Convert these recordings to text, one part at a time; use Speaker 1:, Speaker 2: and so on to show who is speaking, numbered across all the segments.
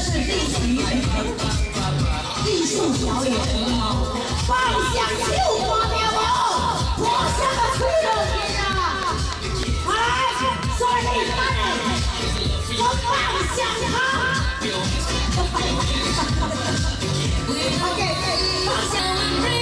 Speaker 1: 是第几艺术表演？放下就花掉了，我想要去了天啊！来，所以你们，我放下他。OK， 放下。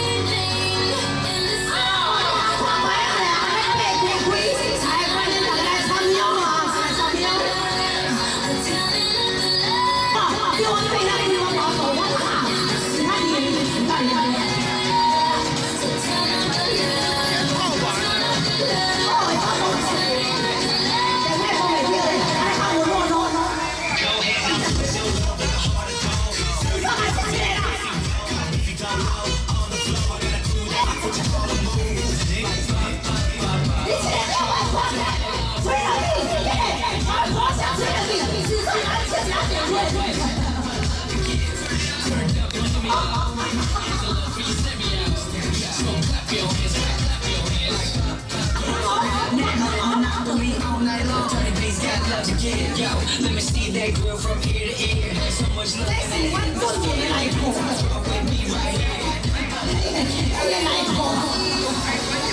Speaker 2: Let me see that girl from ear to ear. So much love. They want to do it like with me right here.